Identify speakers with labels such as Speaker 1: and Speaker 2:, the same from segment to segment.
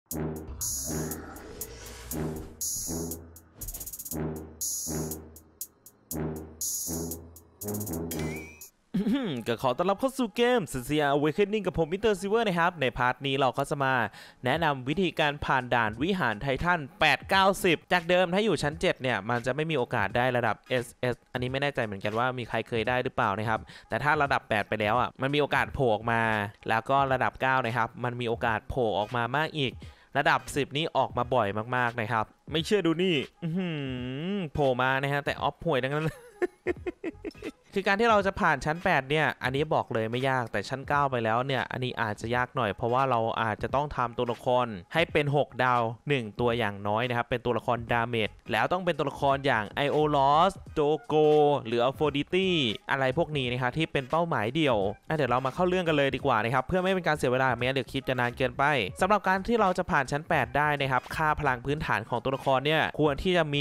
Speaker 1: ก็ขอต้อนรับเข้าสู่เกม Sincere Awakening กับผมมิสเตอร์ซิลเวอร์นะครับในพาร์ทนี้เราก็จะมาแนะนำวิธีการผ่านด่านวิหารไททัน8 9 10จากเดิมถ้าอยู่ชั้น7เนี่ยมันจะไม่มีโอกาสได้ระดับ SS อันนี้ไม่แน่ใจเหมือนกันว่ามีใครเคยได้หรือเปล่านะครับแต่ถ้าระดับ8ไปแล้วอ่ะมันมีโอกาสโผล่ออกมาแล้วก็ระดับ9นะครับมันมีโอกาสโผล่ออกมามากอีกระดับ10นี้ออกมาบ่อยมากๆนะครับไม่เชื่อดูนี่โผล่มานะฮะแต่ออฟห่วยดังนั้น คือการที่เราจะผ่านชั้น8เนี่ยอันนี้บอกเลยไม่ยากแต่ชั้น9ไปแล้วเนี่ยอันนี้อาจจะยากหน่อยเพราะว่าเราอาจจะต้องทำตัวละครให้เป็น6ดาว1ตัวอย่างน้อยนะครับเป็นตัวละครดาเมจแล้วต้องเป็นตัวละครอย่างไอโอลอสโจโกหรืออัลโฟดิตี้อะไรพวกนี้นะครับที่เป็นเป้าหมายเดี่ยวเดี๋ยวเรามาเข้าเรื่องกันเลยดีกว่านะครับเพื่อไม่เป็นการเสียเวลาไม่งั้นเดี๋ยวคลิปจะนานเกินไปสำหรับการที่เราจะผ่านชั้น8ได้นะครับค่าพลังพื้นฐานของตัวละครเนี่ยควรที่จะมี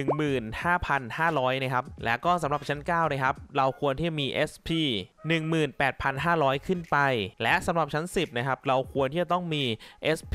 Speaker 1: 15,500 นะครับแล้วก็สำหรับชั้น9นะครับเราควรที่มี SP 18,500 ขึ้นไปและสำหรับชั้น10นะครับเราควรที่จะต้องมี SP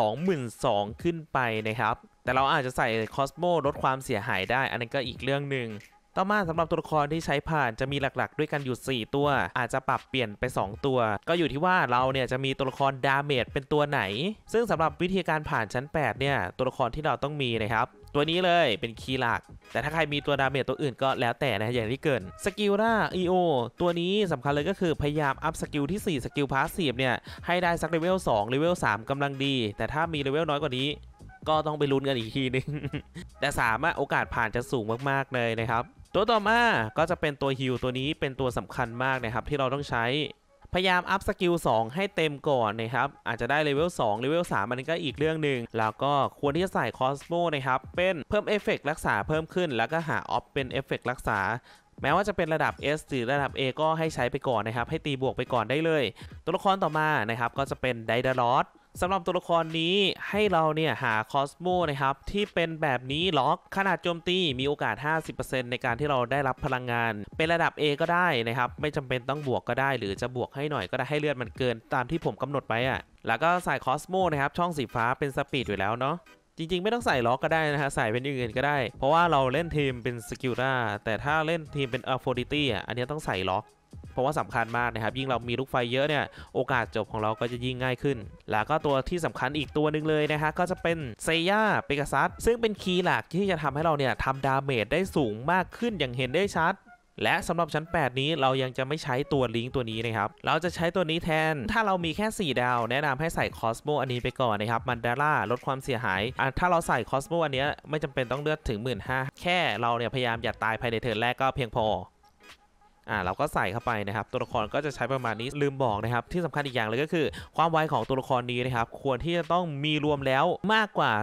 Speaker 1: 22,000 ขึ้นไปนะครับแต่เราอาจจะใส่คอสโมลดความเสียหายได้อันนี้ก็อีกเรื่องหนึ่งต่อมาสำหรับตัวละครที่ใช้ผ่านจะมีหลักๆด้วยกันอยู่4ตัวอาจจะปรับเปลี่ยนไป2ตัวก็อยู่ที่ว่าเราเนี่ยจะมีตัวละครดาเมจเป็นตัวไหนซึ่งสำหรับวิธีการผ่านชั้น8เนี่ยตัวละครที่เราต้องมีนะครับตัวนี้เลยเป็นคีย์หลักแต่ถ้าใครมีตัวดาเมจตัวอื่นก็แล้วแต่นะอย่างที่เกินสกิลล่า EO ตัวนี้สำคัญเลยก็คือพยายามอัพสกิลที่4สกิลพาสซีฟเนี่ยให้ได้สักเลเวล2เลเวล3กำลังดีแต่ถ้ามีเลเวลน้อยกว่านี้ก็ต้องไปลุ้นกันอีกทีนึง แต่โอกาสผ่านจะสูงมากๆเลยนะครับตัวต่อมาก็จะเป็นตัวฮิลตัวนี้เป็นตัวสำคัญมากนะครับที่เราต้องใช้พยายามอัพสกิล2ให้เต็มก่อนนะครับอาจจะได้เลเวล2เลเวล3อันนี้ก็อีกเรื่องหนึ่งแล้วก็ควรที่จะใส่คอสโมนะครับเป็นเพิ่มเอฟเฟกต์รักษาเพิ่มขึ้นแล้วก็หาออฟเป็นเอฟเฟกต์รักษาแม้ว่าจะเป็นระดับ S หรือระดับ A ก็ให้ใช้ไปก่อนนะครับให้ตีบวกไปก่อนได้เลยตัวละครต่อมานะครับก็จะเป็นไดดาลอสสำหรับตัวละครนี้ให้เราเนี่ยหาคอสโมนะครับที่เป็นแบบนี้ล็อกขนาดโจมตีมีโอกาส 50% ในการที่เราได้รับพลังงานเป็นระดับ A ก็ได้นะครับไม่จำเป็นต้องบวกก็ได้หรือจะบวกให้หน่อยก็ได้ให้เลือดมันเกินตามที่ผมกำหนดไปแล้วก็ใส่คอสโมนะครับช่องสีฟ้าเป็นสปีดอยู่แล้วเนาะจริงๆไม่ต้องใส่ล็อกก็ได้นะฮะใส่เป็นอย่างอื่นก็ได้เพราะว่าเราเล่นทีมเป็นสกิลล่าแต่ถ้าเล่นทีมเป็นอัลโฟดิตี้อันนี้ต้องใส่ล็อกเพราะว่าสำคัญมากนะครับยิ่งเรามีลูกไฟเยอะเนี่ยโอกาสจบของเราก็จะยิ่งง่ายขึ้นแล้วก็ตัวที่สำคัญอีกตัวหนึ่งเลยนะฮะก็จะเป็นเซย่าเปกาซัสซึ่งเป็นคีย์หลักที่จะทำให้เราเนี่ยทำดาเมจได้สูงมากขึ้นอย่างเห็นได้ชัดและสำหรับชั้น8นี้เรายังจะไม่ใช้ตัวลิงก์ตัวนี้นะครับเราจะใช้ตัวนี้แทนถ้าเรามีแค่4ดาวแนะนำให้ใส่คอสโมอันนี้ไปก่อนนะครับมันดาร่าลดความเสียหายถ้าเราใส่คอสโมอันนี้ไม่จำเป็นต้องเลือดถึง 15,000 แค่เราเนี่ยพยายามอย่าตายภายในเทิร์นแรกก็เพียงพอเราก็ใส่เข้าไปนะครับตัวละครก็จะใช้ประมาณนี้ลืมบอกนะครับที่สำคัญอีกอย่างเลยก็คือความไวของตัวละครนี้นะครับควรที่จะต้องมีรวมแล้วมากกว่า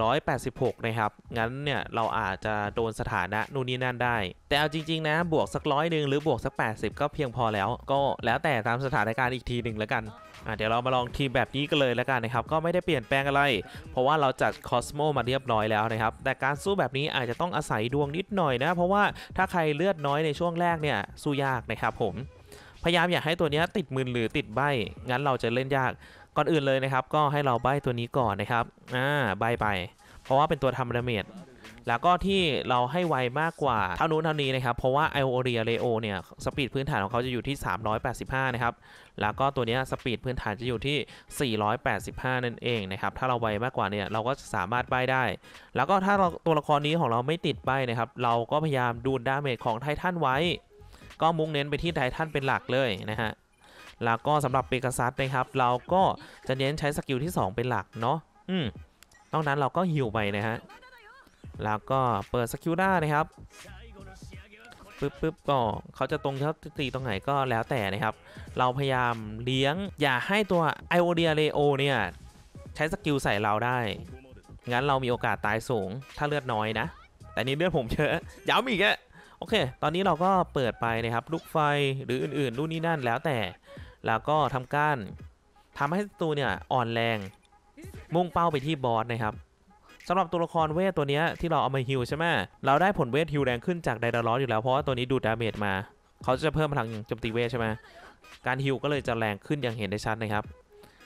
Speaker 1: 486นะครับงั้นเนี่ยเราอาจจะโดนสถานะนู่นนี่นั่นได้แต่เอาจริงๆนะบวกสัก100หรือบวกสัก80ก็เพียงพอแล้วก็แล้วแต่ตามสถานการณ์อีกทีหนึ่งแล้วกันเดี๋ยวเรามาลองทีมแบบนี้กันเลยแล้วกันนะครับก็ไม่ได้เปลี่ยนแปลงอะไรเพราะว่าเราจัดคอสโมมาเรียบร้อยแล้วนะครับแต่การสู้แบบนี้อาจจะต้องอาศัยดวงนิดหน่อยนะเพราะว่าถ้าใครเลือดน้อยในช่วงแรกเนี่ยสู้ยากนะครับผมพยายามอยากให้ตัวนี้ติดมือหรือติดใบงั้นเราจะเล่นยากก่อนอื่นเลยนะครับก็ให้เราใบตัวนี้ก่อนนะครับใบไปเพราะว่าเป็นตัวทำดาเมจแล้วก็ที่เราให้ไวมากกว่าเท่านู้นเท่านี้นะครับเพราะว่าไอโอเรียเลโอเนี่ยสปีดพื้นฐานของเขาจะอยู่ที่385นะครับแล้วก็ตัวนี้สปีดพื้นฐานจะอยู่ที่485นั่นเองนะครับถ้าเราไวมากกว่าเนี่ยเราก็สามารถใบ้ได้แล้วก็ถ้าตัวละครนี้ของเราไม่ติดใบ้นะครับเราก็พยายามดูดาเมจของไททันไว้ก็มุ่งเน้นไปที่ไททันเป็นหลักเลยนะฮะแล้วก็สำหรับเปกาซัสนะครับเราก็จะเน้นใช้สกิลที่2เป็นหลักเนาะนอกนั้นเราก็ฮิวไปนะฮะแล้วก็เปิดสกิลได้นะครับปึ๊บก็เขาจะตรงเขาตีตรงไหนก็แล้วแต่นะครับเราพยายามเลี้ยงอย่าให้ตัวไอโอเดียเลโอเนี่ยใช้สกิลใส่เราได้งั้นเรามีโอกาสตายสูงถ้าเลือดน้อยนะแต่นี่เลือดผมเยอะย้ำอีกอะโอเคตอนนี้เราก็เปิดไปนะครับลูกไฟหรืออื่นๆนู่นนี่นั่นแล้วแต่แล้วก็ทำการทำให้ตัวเนี่ยอ่อนแรงมุ่งเป้าไปที่บอสนะครับสำหรับตัวละครเวทตัวนี้ที่เราเอามาฮิลใช่ไหมเราได้ผลเวทฮิลแรงขึ้นจากไดดาลอสอยู่แล้วเพราะว่าตัวนี้ดูดดาเมจมาเขาจะเพิ่มพลังโจมตีเวทใช่ไหมการฮิลก็เลยจะแรงขึ้นอย่างเห็นได้ชัดนะครับ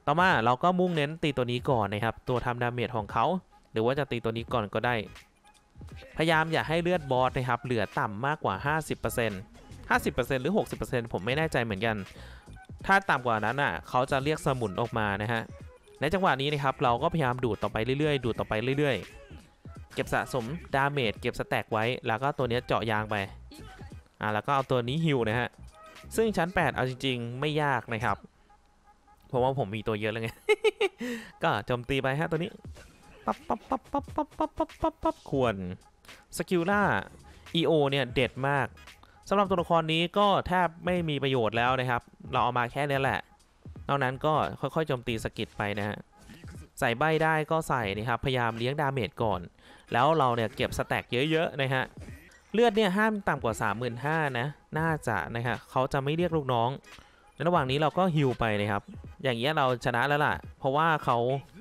Speaker 1: ต่อมาเราก็มุ่งเน้นตีตัวนี้ก่อนนะครับตัวทำดาเมจของเขาหรือว่าจะตีตัวนี้ก่อนก็ได้พยายามอย่าให้เลือดบอสนะครับเหลือต่ำมากกว่า 50% หรือ 60% ผมไม่แน่ใจเหมือนกันถ้าต่ำกว่านั้นอ่ะเขาจะเรียกสมุนออกมานะฮะในจังหวะนี้นะครับเราก็พยายามดูดต่อไปเรื่อยๆดูดต่อไปเรื่อยๆเก็บสะสมดาเมจเก็บสแต็กไว้แล้วก็ตัวนี้เจาะยางไปแล้วก็เอาตัวนี้ฮิวนะฮะซึ่งชั้น 8เอาจริงๆไม่ยากนะครับเพราะว่าผมมีตัวเยอะแล้วไง ก็โจมตีไปฮะตัวนี้ปั๊บปั๊บปั๊บปั๊บปั๊บปั๊บปั๊บปั๊บปั๊บควรสกิลล่า EO เนี่ยเด็ดมากสำหรับตัวละครนี้ก็แทบไม่มีประโยชน์แล้วนะครับเราเอามาแค่นี้แหละนอกนั้นก็ค่อยๆโจมตีสกิดไปนะฮะใส่ใบได้ก็ใส่นะครับพยายามเลี้ยงดาเมจก่อนแล้วเราเนี่ยเก็บสแต็กเยอะๆนะฮะเลือดเนี่ยห้ามต่ำกว่า 35,000 นะน่าจะนะฮะเขาจะไม่เรียกลูกน้องในระหว่างนี้เราก็ฮิวไปนะครับอย่างเงี้ยเราชนะแล้วล่ะเพราะว่าเขา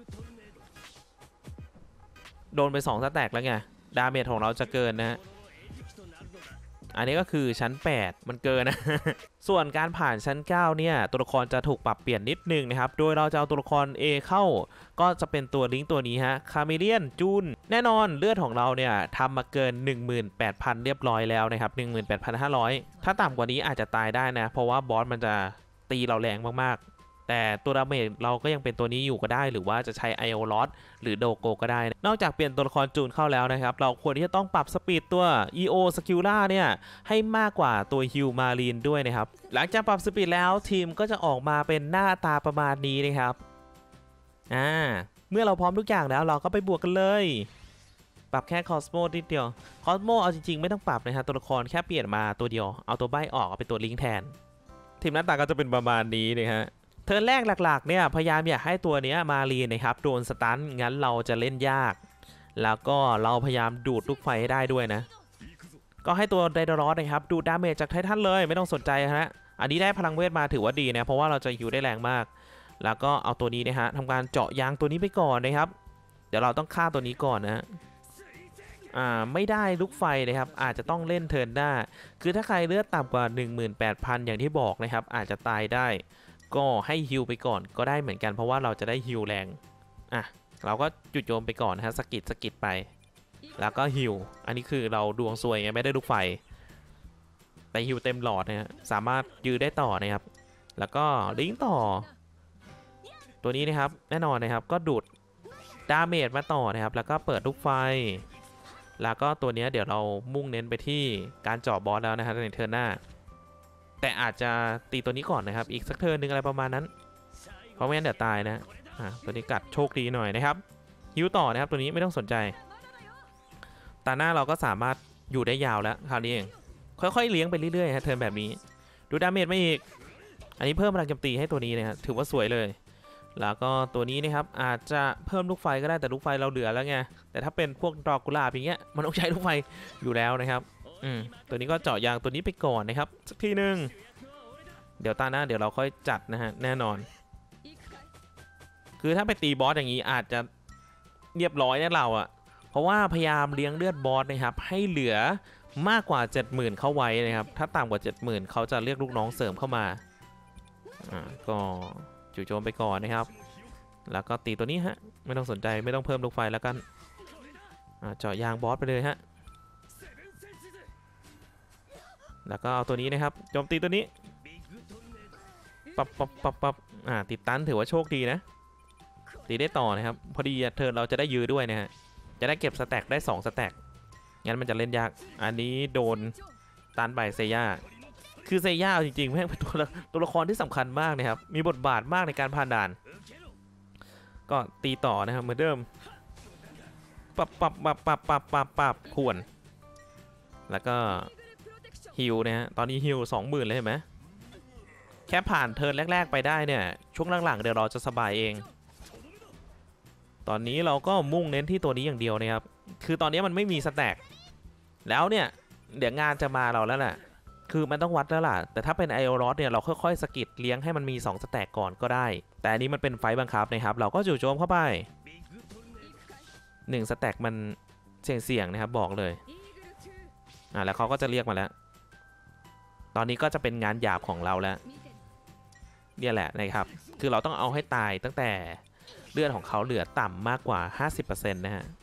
Speaker 1: โดนไป2สแต็กแล้วไงดาเมจของเราจะเกินนะอันนี้ก็คือชั้น 8มันเกินนะ ส่วนการผ่านชั้น 9เนี่ยตัวละครจะถูกปรับเปลี่ยนนิดนึงนะครับโดยเราจะเอาตัวละคร A เข้าก็จะเป็นตัวลิงก์ตัวนี้ฮะคาเมเลียนจูนแน่นอนเลือดของเราเนี่ยทำมาเกิน 18,000 เรียบร้อยแล้วนะครับ 18,500 ถ้าต่ำกว่านี้อาจจะตายได้นะเพราะว่าบอสมันจะตีเราแรงมากๆแต่ตัวดาเมจเราก็ยังเป็นตัวนี้อยู่ก็ได้หรือว่าจะใช้ไอโอลอสหรือโดโกก็ได้นอกจากเปลี่ยนตัวละครจูนเข้าแล้วนะครับเราควรที่จะต้องปรับสปีดตัว EO สกิลล่าเนี่ยให้มากกว่าตัวฮิวมารีนด้วยนะครับหลังจากปรับสปีดแล้วทีมก็จะออกมาเป็นหน้าตาประมาณนี้นะครับเมื่อเราพร้อมทุกอย่างแล้วเราก็ไปบวกกันเลยปรับแค่คอสโมนิดเดียวคอสโมเอาจริงๆไม่ต้องปรับนะครับตัวละครแค่เปลี่ยนมาตัวเดียวเอาตัวใบออกเอาเป็นตัวลิงก์แทนทีมหน้าตาก็จะเป็นประมาณนี้นะฮะเทิร์นแรกหลักๆเนี่ยพยายามอยากให้ตัวนี้มารีนะครับโดนสตันงั้นเราจะเล่นยากแล้วก็เราพยายามดูดลูกไฟให้ได้ด้วยนะก็ให้ตัวไดโดรอสนะครับดูดาเมจจากไททันเลยไม่ต้องสนใจฮะอันนี้ได้พลังเวทมาถือว่าดีนะเพราะว่าเราจะฮิวได้แรงมากแล้วก็เอาตัวนี้นะฮะทำการเจาะยางตัวนี้ไปก่อนนะครับเดี๋ยวเราต้องฆ่าตัวนี้ก่อนนะไม่ได้ลูกไฟนะครับอาจจะต้องเล่นเทิร์นหน้าคือถ้าใครเลือดต่ำกว่า 18,000 อย่างที่บอกนะครับอาจจะตายได้ก็ให้ฮิวไปก่อนก็ได้เหมือนกันเพราะว่าเราจะได้ฮิวแรงเราก็จุดโจมไปก่อนนะฮะสกิดไปแล้วก็ฮิวอันนี้คือเราดวงซวยไงไม่ได้ลูกไฟแต่ฮิวเต็มหลอดนะฮะสามารถยื้อได้ต่อนะครับแล้วก็ลิงก์ต่อตัวนี้นะครับแน่นอนนะครับก็ดูดดาเมจมาต่อนะครับแล้วก็เปิดลูกไฟแล้วก็ตัวนี้เดี๋ยวเรามุ่งเน้นไปที่การเจาะบอสแล้วนะครับในเทิร์นหน้าแต่อาจจะตีตัวนี้ก่อนนะครับอีกสักเทิร์นนึงอะไรประมาณนั้นเพราะไม่งั้นเดี๋ยวตายนะตัวนี้กัดโชคดีหน่อยนะครับฮิวต่อนะครับตัวนี้ไม่ต้องสนใจตาหน้าเราก็สามารถอยู่ได้ยาวแล้วคราวนี้เองค่อยๆเลี้ยงไปเรื่อยๆฮะเทิร์นแบบนี้ดูดาเมจไม่อีกอันนี้เพิ่มพลังโจมตีให้ตัวนี้นะครับถือว่าสวยเลยแล้วก็ตัวนี้นะครับอาจจะเพิ่มลูกไฟก็ได้แต่ลูกไฟเราเหลือแล้วไงแต่ถ้าเป็นพวกดอกกุหลาบอย่างเงี้ยมันต้องใช้ลูกไฟอยู่แล้วนะครับตัวนี้ก็เจาะยางตัวนี้ไปก่อนนะครับสักทีนึงเดี๋ยวตาหน้าเดี๋ยวเราค่อยจัดนะฮะแน่นอนคือถ้าไปตีบอสอย่างนี้อาจจะเรียบร้อยเนี่ยเราเพราะว่าพยายามเลี้ยงเลือดบอสนะครับให้เหลือมากกว่า 70,000 เข้าไว้นะครับถ้าต่ำกว่า 70,000 เขาจะเรียกลูกน้องเสริมเข้ามาก็จู่โจมไปก่อนนะครับแล้วก็ตีตัวนี้ฮะไม่ต้องสนใจไม่ต้องเพิ่มลูกไฟแล้วกันเจาะยางบอสไปเลยฮะแล้วก็เอาตัวนี้นะครับโจมตีตัวนี้ปับติดตันถือว่าโชคดีนะตีได้ต่อนะครับพอดีเทิร์นเราจะได้ยื้อด้วยนะฮะจะได้เก็บสแต็กได้2สแต็กงั้นมันจะเล่นยากอันนี้โดนตันไปเซย่าคือเซย่าจริงๆแม่งเป็นตัวละครที่สำคัญมากนะครับมีบทบาทมากในการผ่านด่านก็ตีต่อนะครับเหมือนเดิมปับควรแล้วก็ฮิวนะฮะตอนนี้ฮิว 20,000 เลยเห็นไหมแค่ผ่านเทิร์นแรกๆไปได้เนี่ยช่วงหลังๆเดี๋ยวเราจะสบายเองตอนนี้เราก็มุ่งเน้นที่ตัวนี้อย่างเดียวนะครับคือตอนนี้มันไม่มีสแต็กแล้วเนี่ยเดี๋ยวงานจะมาเราแล้วแหละคือมันต้องวัดแล้วล่ะแต่ถ้าเป็นไอโอรอสเนี่ยเราค่อยๆสกิดเลี้ยงให้มันมี2สแต็กก่อนก็ได้แต่อันนี้มันเป็นไฟบังคับนะครับเราก็จู่โจมเข้าไป1สแต็กมันเสี่ยงนะครับบอกเลยแล้วเขาก็จะเรียกมาแล้วตอนนี้ก็จะเป็นงานหยาบของเราแล้วเนี่ยแหละนะครับคือเราต้องเอาให้ตายตั้งแต่เลือดของเขาเหลือต่ำมากกว่า 50% นะฮะ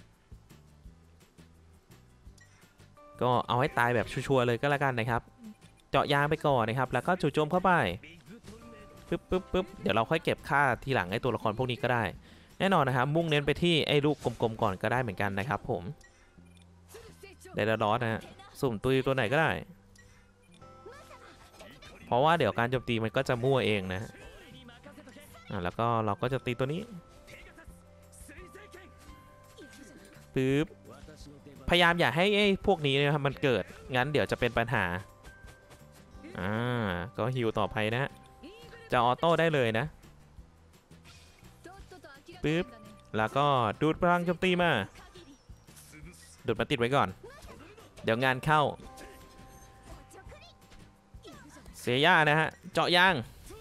Speaker 1: ก็เอาให้ตายแบบชัวร์เลยก็แล้วกันนะครับเจาะยางไปก่อนนะครับแล้วก็จู่โจมเข้าไปปึ๊บเดี๋ยวเราค่อยเก็บค่าทีหลังไอ้ตัวละครพวกนี้ก็ได้แน่นอนนะครับมุ่งเน้นไปที่ไอ้ลูกกลมๆก่อนก็ได้เหมือนกันนะครับผมไดดาลอสนะฮะสุ่มตุยตัวไหนก็ได้เพราะว่าเดี๋ยวการโจมตีมันก็จะมั่วเองนะแล้วก็เราก็จะตีตัวนี้ปึ๊บพยายามอย่าให้ไอ้พวกนี้นะครับมันเกิดงั้นเดี๋ยวจะเป็นปัญหาก็ฮิวต่อไปนะจะออโต้ได้เลยนะปึ๊บแล้วก็ดูดพลังโจมตีมาดูดมาติดไว้ก่อนเดี๋ยวงานเข้าเสียย่านะฮะเจาะยาง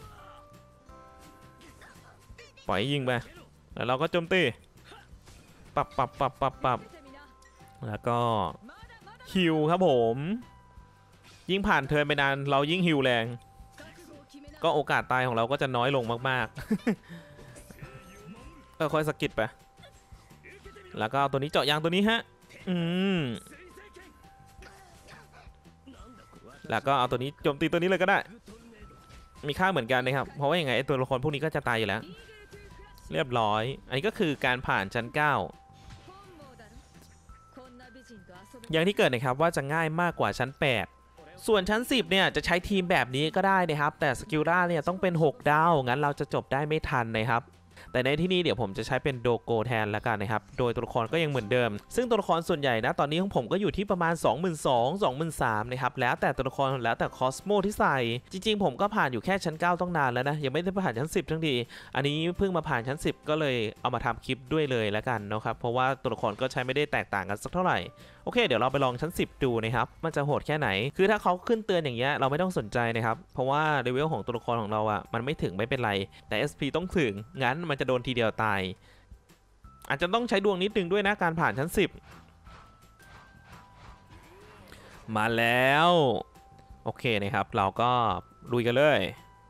Speaker 1: ปล่อยยิงไปแล้วเราก็โจมตีปับแล้วก็ฮิวครับผมยิ่งผ่านเทิร์นไปนานเรายิ่งฮิวแรงก็โอกาสตายของเราก็จะน้อยลงมากๆค่อยสกิดไปแล้วก็ตัวนี้เจาะยางตัวนี้ฮะแล้วก็เอาตัวนี้โจมตีตัวนี้เลยก็ได้มีค่าเหมือนกันนะครับเพราะว่าอย่างไงตัวละครพวกนี้ก็จะตายอยู่แล้วเรียบร้อยอันนี้ก็คือการผ่านชั้น 9อย่างที่เกิดนะครับว่าจะง่ายมากกว่าชั้น 8ส่วนชั้น 10เนี่ยจะใช้ทีมแบบนี้ก็ได้นะครับแต่สกิลล่าเนี่ยต้องเป็น6 ดาวงั้นเราจะจบได้ไม่ทันนะครับแต่ในที่นี้เดี๋ยวผมจะใช้เป็นโดโกแทนแล้วกันนะครับโดยตัวละครก็ยังเหมือนเดิมซึ่งตัวละครส่วนใหญ่นะตอนนี้ของผมก็อยู่ที่ประมาณ 22,000 23,000 นะครับแล้วแต่ตัวละครแล้วแต่คอสโมที่ใส่จริงๆผมก็ผ่านอยู่แค่ชั้น 9ต้องนานแล้วนะยังไม่ได้ผ่านชั้น 10ทั้งทีอันนี้เพิ่งมาผ่านชั้น 10ก็เลยเอามาทำคลิปด้วยเลยแล้วกันนะครับเพราะว่าตัวละครก็ใช้ไม่ได้แตกต่างกันสักเท่าไหร่โอเคเดี๋ยวเราไปลองชั้น 10ดูนะครับมันจะโหดแค่ไหนคือถ้าเขาขึ้นเตือนอย่างเงี้ยเราไม่ต้องสนใจนะครับเพราะว่าเลเวลของตัวละครของเราอะมันไม่ถึงไม่เป็นไรแต่ SP ต้องถึงงั้นมันจะโดนทีเดียวตายอาจจะต้องใช้ดวงนิดนึงด้วยนะการผ่านชั้น 10มาแล้วโอเคนะครับเราก็ลุยกันเลย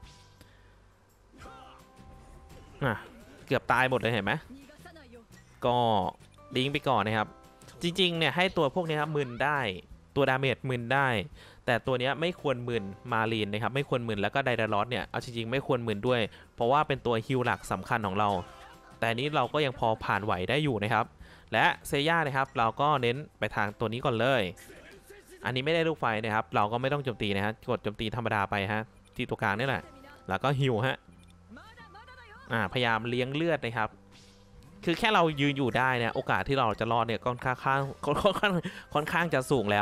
Speaker 1: เกือบตายหมดเลยเห็นไหมก็ลิงก์ไปก่อนนะครับจริงๆเนี่ยให้ตัวพวกนี้ครับมึนได้ตัวดาเมจมึนได้แต่ตัวนี้ไม่ควรมึนมารีนนะครับไม่ควรมึนแล้วก็ไดดาลอสเนี่ยเอาจริงๆไม่ควรมึนด้วยเพราะว่าเป็นตัวฮิลหลักสำคัญของเราแต่นี้เราก็ยังพอผ่านไหวได้อยู่นะครับและเซย่านะครับเราก็เน้นไปทางตัวนี้ก่อนเลยอันนี้ไม่ได้ลูกไฟนะครับเราก็ไม่ต้องโจมตีนะฮะกดโจมตีธรรมดาไปฮะที่ตัวกลางนี่แหละแล้วก็ฮิลฮะพยายามเลี้ยงเลือดนะครับคือแค่เรายืนอยู่ได้เนี่ยโอกาสที่เราจะรอดเนี่ยค่อนข้างจะสูงแล้ว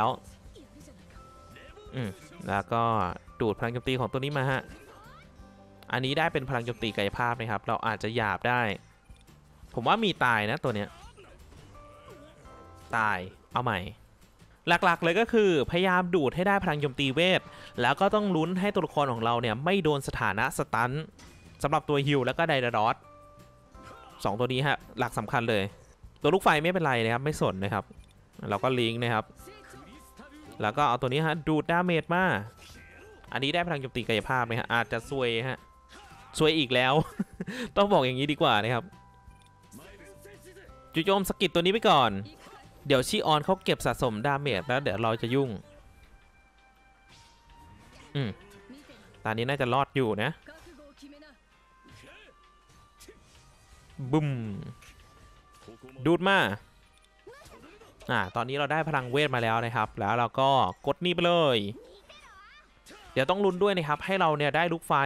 Speaker 1: แล้วก็ดูดพลังโจมตีของตัวนี้มาฮะอันนี้ได้เป็นพลังโจมตีกายภาพนะครับเราอาจจะหยาบได้ผมว่ามีตายนะตัวเนี้ยตายเอาใหม่หลักๆเลยก็คือพยายามดูดให้ได้พลังโจมตีเวทแล้วก็ต้องลุ้นให้ตัวละครของเราเนี่ยไม่โดนสถานะสตันสำหรับตัวฮิลแล้วก็ไดดาลอส2ตัวนี้ฮะหลักสำคัญเลยตัวลูกไฟไม่เป็นไรนะครับไม่สนนะครับเราก็ลิงก์นะครับแล้วก็เอาตัวนี้ฮะดูดดาเมจมาอันนี้ได้พลังโจมตีกายภาพนะฮะอาจจะซวยฮะซวยอีกแล้ว ต้องบอกอย่างนี้ดีกว่านะครับจู่โจมสกิดตัวนี้ไปก่อนเดี๋ยวชีออนเขาเก็บสะสมดาเมจแล้วเดี๋ยวเราจะยุ่งตอนนี้น่าจะรอดอยู่นะบึ้มดูดมาตอนนี้เราได้พลังเวทมาแล้วนะครับแล้วเราก็กดนี่ไปเลยเดี๋ยวต้องลุ้นด้วยนะครับให้เราเนี่ยได้ลูกไฟ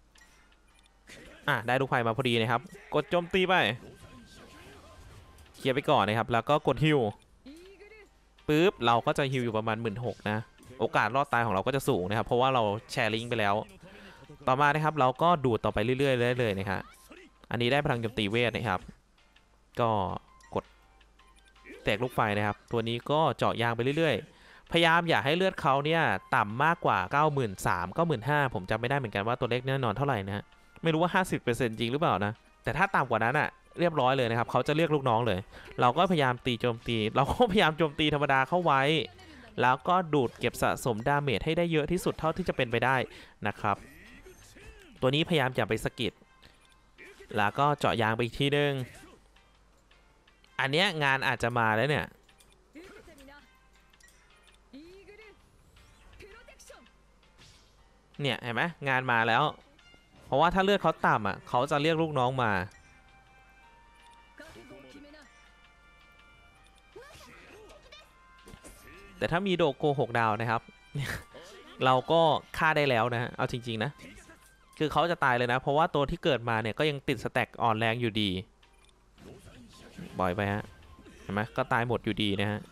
Speaker 1: ได้ลูกไฟมาพอดีนะครับกดโจมตีไปเคลียร์ไปก่อนนะครับแล้วก็กดฮิลปึ๊บเราก็จะฮิลอยู่ประมาณ 16,000 นะโอกาสรอดตายของเราก็จะสูงนะครับเพราะว่าเราแชร์ลิงก์ไปแล้วต่อมานะครับเราก็ดูดต่อไปเรื่อยๆเลยนะครับอันนี้ได้พลังโจมตีเวทนะครับก็กดแตกลูกไฟนะครับตัวนี้ก็เจาะยางไปเรื่อยๆพยายามอย่าให้เลือดเขาเนี่ยต่ำมากกว่า 93,000 95,000 ผมจำไม่ได้เหมือนกันว่าตัวเลขแน่นอนเท่าไหร่นะไม่รู้ว่า 50% จริงหรือเปล่านะแต่ถ้าต่ำกว่านั้นเรียบร้อยเลยนะครับเขาจะเรียกลูกน้องเลยเราก็พยายามตีโจมตีเราก็พยายามโจมตีธรรมดาเข้าไว้แล้วก็ดูดเก็บสะสมดาเมจให้ได้เยอะที่สุดเท่าที่จะเป็นไปได้นะครับตัวนี้พยายามอย่าไปสกิดแล้วก็เจาะยางไปอีกทีนึงอันเนี้ยงานอาจจะมาแล้วเนี่ยเห็นไหมงานมาแล้วเพราะว่าถ้าเลือดเขาต่ำอ่ะเขาจะเรียกลูกน้องมาแต่ถ้ามีโดโก6 ดาวนะครับ เราก็ฆ่าได้แล้วนะเอาจริงๆนะคือเขาจะตายเลยนะเพราะว่าตัวที่เกิดมาเนี่ยก็ยังติดสแต็กอ่อนแรงอยู่ดีบ่อยไปฮะเห็นไหมก็ตายหมดอยู่ดีนะฮะ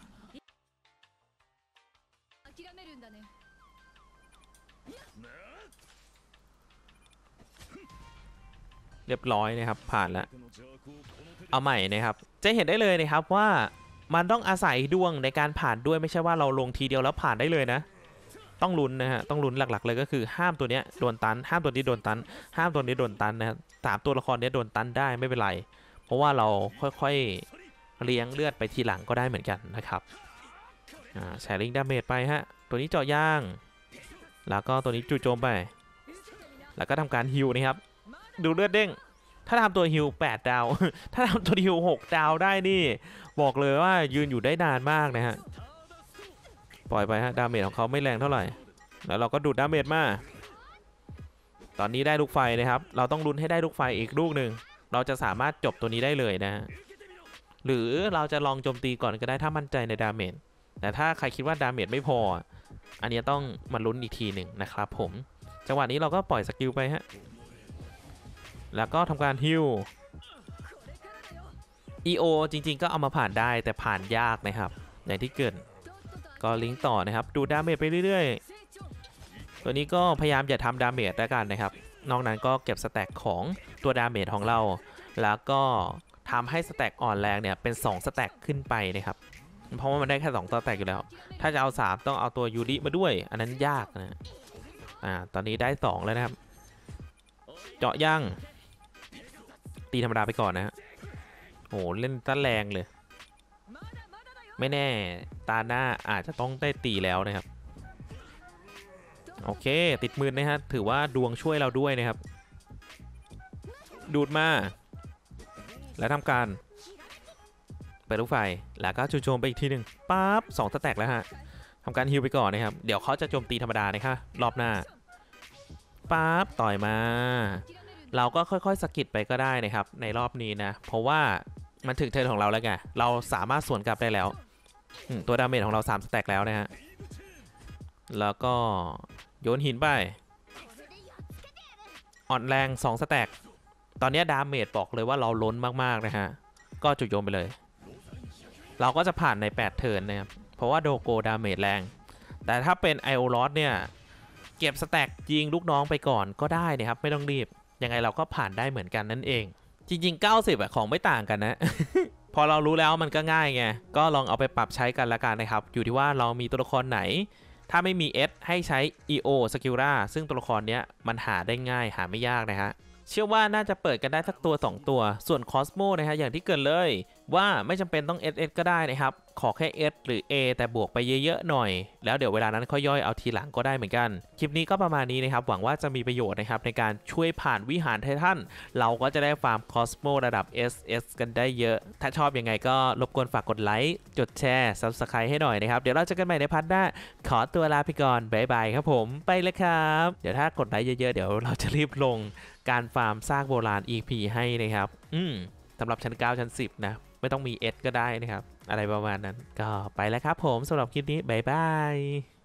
Speaker 1: เรียบร้อยนะครับผ่านแล้วเอาใหม่นะครับจะเห็นได้เลยนะครับว่ามันต้องอาศัยดวงในการผ่านด้วยไม่ใช่ว่าเราลงทีเดียวแล้วผ่านได้เลยนะต้องลุ้นนะฮะต้องลุ้นหลักๆเลยก็คือห้ามตัวเนี้ยโดนตันห้ามตัวนี้โดนตันห้ามตัวนี้โดนตันนะครับ3 ตัวละครนี้โดนตันได้ไม่เป็นไรเพราะว่าเราค่อยๆเลี้ยงเลือดไปทีหลังก็ได้เหมือนกันนะครับแชร์ลิงดาเมจไปฮะตัวนี้เจาะย่างแล้วก็ตัวนี้จู่โจมไปแล้วก็ทำการฮิวนะครับดูเลือดเด้งถ้าทำตัวฮิว8 ดาว ถ้าทำตัวฮิว6 ดาวได้นี่บอกเลยว่ายืนอยู่ได้นานมากนะฮะปล่อยไปฮะดาเมจของเขาไม่แรงเท่าไหร่แล้วเราก็ดูดดาเมจมาตอนนี้ได้ลูกไฟนะครับเราต้องลุ้นให้ได้ลูกไฟอีกลูกหนึ่งเราจะสามารถจบตัวนี้ได้เลยนะฮะหรือเราจะลองโจมตีก่อนก็ได้ถ้ามั่นใจในดาเมจแต่ถ้าใครคิดว่าดาเมจไม่พออันนี้ต้องมาลุ้นอีกทีหนึ่งนะครับผมจังหวะนี้เราก็ปล่อยสกิลไปฮะแล้วก็ทำการฮิว EO จริงๆก็เอามาผ่านได้แต่ผ่านยากนะครับอย่างที่เกิดก็ลิงก์ต่อนะครับดูดาเมจไปเรื่อยๆตัวนี้ก็พยายามอย่าทำดาเมจแล้วกันนะครับนอกนั้นก็เก็บสแต็กของตัวดาเมจของเราแล้วก็ทำให้สแต็กอ่อนแรงเนี่ยเป็น2 สแต็กขึ้นไปนะครับเพราะว่ามันได้แค่2 สแต็กอยู่แล้วถ้าจะเอา3ต้องเอาตัวยูริมาด้วยอันนั้นยากนะตอนนี้ได้2แล้วนะครับเจาะย่างตีธรรมดาไปก่อนนะฮะโหเล่นตั้งแรงเลยไม่แน่ตาหน้าอาจจะต้องได้ตีแล้วนะครับโอเคติดมือนะฮะถือว่าดวงช่วยเราด้วยนะครับดูดมาแล้วทำการเปิดลูกไฟแล้วก็จู่โจมไปอีกทีหนึ่งปั๊บ2 สแต็กแล้วฮะทำการฮิวไปก่อนนะครับเดี๋ยวเขาจะโจมตีธรรมดานะคะรอบหน้าปั๊บต่อยมาเราก็ค่อยๆสกิดไปก็ได้นะครับในรอบนี้นะเพราะว่ามันถึงเทิร์นของเราแล้วไงเราสามารถสวนกลับได้แล้วตัวดาเมจของเรา3 สแต็กแล้วนะฮะแล้วก็โยนหินไปอ่อนแรง2 สแต็กตอนนี้ดาเมจบอกเลยว่าเราล้นมากๆนะฮะก็จุดโยนไปเลยเราก็จะผ่านใน8 เทิร์นนะครับเพราะว่าโดโกดาเมจแรงแต่ถ้าเป็นไอโอลอสเนี่ยเก็บสแต็กยิงลูกน้องไปก่อนก็ได้นะครับไม่ต้องรีบยังไงเราก็ผ่านได้เหมือนกันนั่นเองจริงๆ90ของไม่ต่างกันนะ พอเรารู้แล้วมันก็ง่ายไงก็ลองเอาไปปรับใช้กันละกันนะครับอยู่ที่ว่าเรามีตัวละครไหนถ้าไม่มี S ให้ใช้ EO Skilla ซึ่งตัวละครเนี้ยมันหาได้ง่ายหาไม่ยากนะฮะเชื่อว่าน่าจะเปิดกันได้สักตัว2 ตัวส่วน Cosmo นะฮะอย่างที่เกิดเลยว่าไม่จำเป็นต้อง SS ก็ได้นะครับขอแค่ S หรือ A แต่บวกไปเยอะๆหน่อยแล้วเดี๋ยวเวลานั้นค่อยย่อยเอาทีหลังก็ได้เหมือนกันคลิปนี้ก็ประมาณนี้นะครับหวังว่าจะมีประโยชน์นะครับในการช่วยผ่านวิหารไททันเราก็จะได้ฟาร์ม Cosmo ระดับ SS กันได้เยอะถ้าชอบยังไงก็รบกวนฝากกดไลค์กดแชร์ Subscribe ให้หน่อยนะครับเดี๋ยวเราเจอกันใหม่ในพาร์ทหน้าขอตัวลาไปก่อนบ๊ายบายครับผมไปเลยครับเดี๋ยวถ้ากดไลค์เยอะๆเดี๋ยวเราจะรีบลงการฟาร์มซากโบราณ EP ให้นะครับสำหรับชั้น9ชั้น10นะไม่ต้องมี S ก็ได้นะครับอะไรประมาณนั้นก็ไปแล้วครับผมสำหรับคลิปนี้บ๊ายบาย